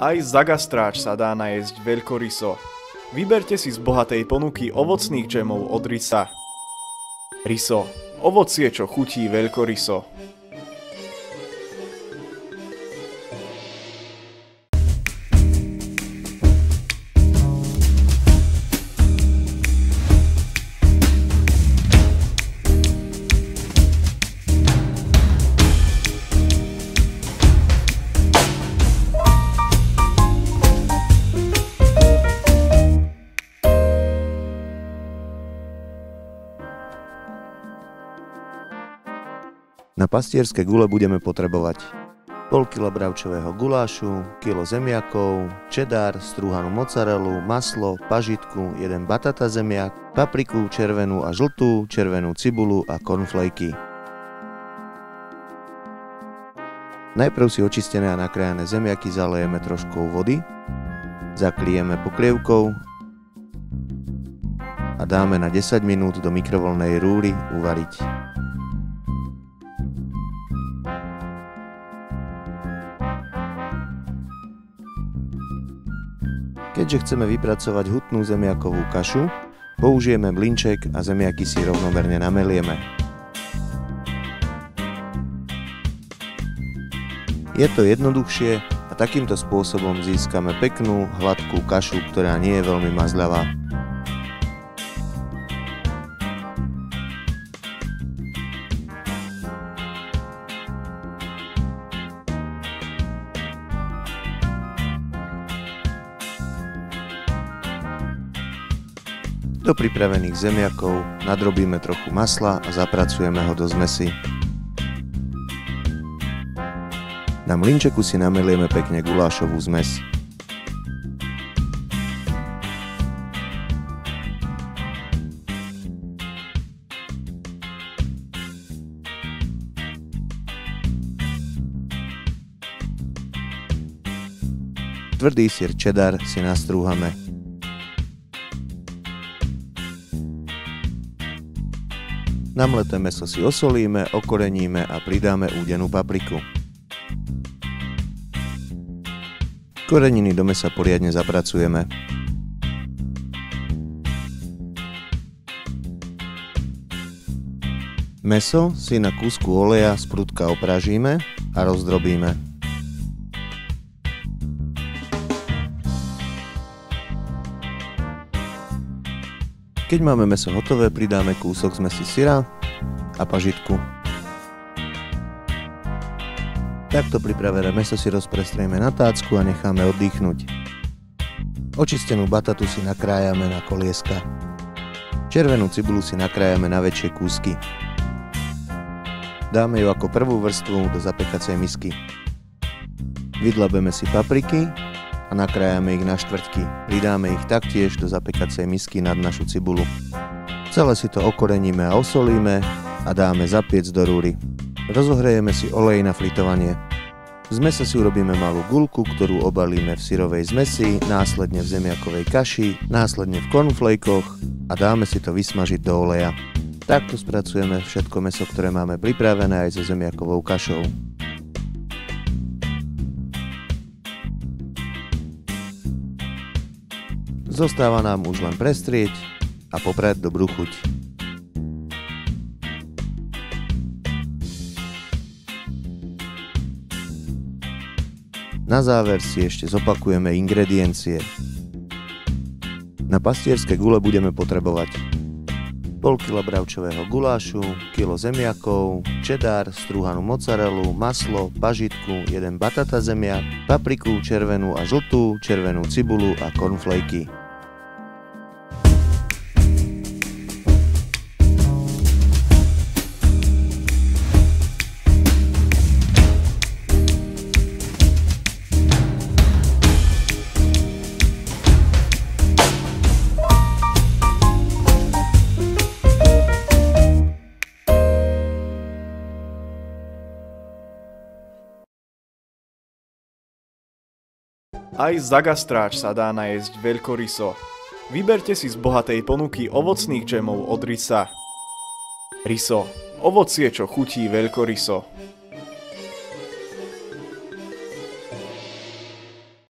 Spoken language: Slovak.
Aj za gastráč sa dá najesť veľkoryso. Vyberte si z bohatej ponuky ovocných džemov od Risa. Riso, ovocie, čo chutí veľkoryso. Na pastierské gule budeme potrebovať pol kila bravčového gulášu, kilo zemiakov, čedár, strúhanú mozzarellu, maslo, pažitku, 1 batata zemiak, papriku červenú a žltú, červenú cibulu a cornflakey. Najprv si očistené a nakrájané zemiaky zalejeme troškou vody, zaklijeme pokrievkou a dáme na 10 minút do mikrovlnnej rúry uvariť. Keďže chceme vypracovať hutnú zemiakovú kašu, použijeme mlynček a zemiaky si rovnomerne namelieme. Je to jednoduchšie a takýmto spôsobom získame peknú, hladkú kašu, ktorá nie je veľmi mazľavá. Do pripravených zemiakov nadrobíme trochu masla a zapracujeme ho do zmesi. Na mlynčeku si namelieme pekne gulášovú zmes. Tvrdý syr čedar si nastrúhame. Namleté mäso si osolíme, okoreníme a pridáme údenú papriku. Koreniny do mäsa poriadne zapracujeme. Mäso si na kúsku oleja z prudka opražíme a rozdrobíme. Keď máme mäso hotové, pridáme kúsok zmesi syra a pažitku. Takto pripravené mäso si rozprestrieme na tácku a necháme oddychnúť. Očistenú batatu si nakrájame na kolieska. Červenú cibulu si nakrájame na väčšie kúsky. Dáme ju ako prvú vrstvu do zapekacej misky. Vydlabeme si papriky a nakrájame ich na štvrťky. Pridáme ich taktiež do zapekacej misky nad našu cibulu. Celé si to okoreníme a osolíme a dáme zapiec do rúry. Rozohrejeme si olej na fritovanie. Z mesa si urobíme malú guľku, ktorú obalíme v syrovej zmesi, následne v zemiakovej kaši, následne v cornflakoch a dáme si to vysmažiť do oleja. Takto spracujeme všetko mäso, ktoré máme pripravené aj so zemiakovou kašou. Zostáva nám už len prestrieť a poprať dobrú chuť. Na záver si ešte zopakujeme ingrediencie. Na pastierské gule budeme potrebovať pol kila bravčového gulášu, kilo zemiakov, čedár, strúhanú mozzarellu, maslo, pažitku, 1 batata zemiak, papriku červenú a žltú, červenú cibulu a cornflakey. Aj za gastráč sa dá najesť veľkoryso. Vyberte si z bohatej ponuky ovocných džemov od Risa. Riso, ovocie, čo chutí veľkoryso.